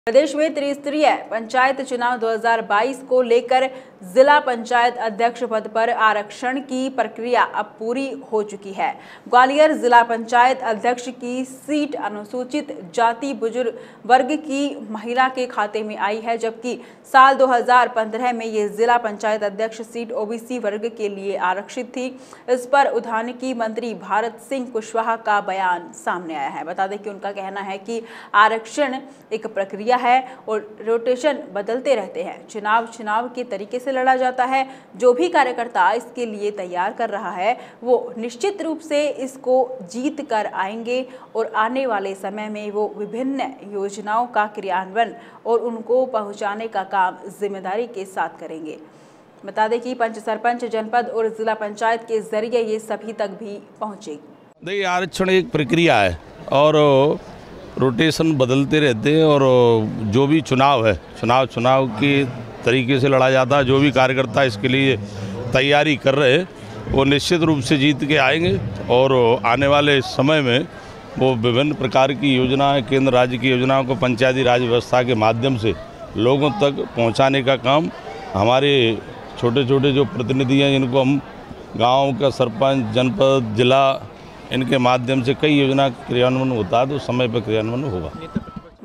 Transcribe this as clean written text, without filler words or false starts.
प्रदेश में त्रिस्तरीय पंचायत चुनाव 2022 को लेकर जिला पंचायत अध्यक्ष पद पर आरक्षण की प्रक्रिया अब पूरी हो चुकी है। ग्वालियर जिला पंचायत अध्यक्ष की सीट अनुसूचित जाति बुजुर्ग वर्ग की महिला के खाते में आई है, जबकि साल 2015 में ये जिला पंचायत अध्यक्ष सीट ओबीसी वर्ग के लिए आरक्षित थी। इस पर उद्यानिकी मंत्री भारत सिंह कुशवाहा का बयान सामने आया है। बता दें कि उनका कहना है कि आरक्षण एक प्रक्रिया है और रोटेशन बदलते रहते हैं। चुनाव के तरीके से लड़ा जाता है। जो भी कार्यकर्ता इसके लिए तैयार कर रहा है वो निश्चित रूप से इसको जीत कर आएंगे और आने वाले समय में वो विभिन्न योजनाओं का क्रियान्वयन और उनको पहुंचाने का काम जिम्मेदारी के साथ करेंगे। बता दें कि पंच सरपंच जनपद और जिला पंचायत के जरिए ये सभी तक भी पहुंचेगी। देखिए, आरक्षण एक प्रक्रिया है और रोटेशन बदलते रहते हैं और जो भी चुनाव है चुनाव के तरीके से लड़ा जाता है। जो भी कार्यकर्ता इसके लिए तैयारी कर रहे हैं वो निश्चित रूप से जीत के आएंगे और आने वाले समय में वो विभिन्न प्रकार की योजनाएं, केंद्र राज्य की योजनाओं को पंचायती राज व्यवस्था के माध्यम से लोगों तक पहुंचाने का काम हमारे छोटे छोटे जो प्रतिनिधि हैं, जिनको हम गाँव का सरपंच, जनपद, जिला, इनके माध्यम से कई योजना क्रियान्वयन होता है तो समय पर क्रियान्वयन होगा।